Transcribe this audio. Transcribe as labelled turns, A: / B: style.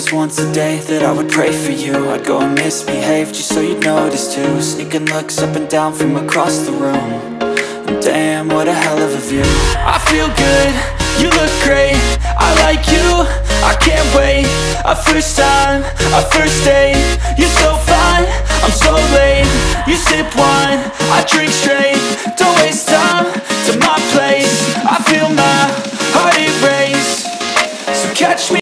A: promised once a day that I would pray for you. I'd go and misbehave just so you'd notice too. Sneaking looks up and down from across the room. And damn, what a hell of a view. I feel good, you look great, I like you, I can't wait. A first time, a first date. You're so fine, I'm so late. You sip wine, I drink straight. Don't waste time.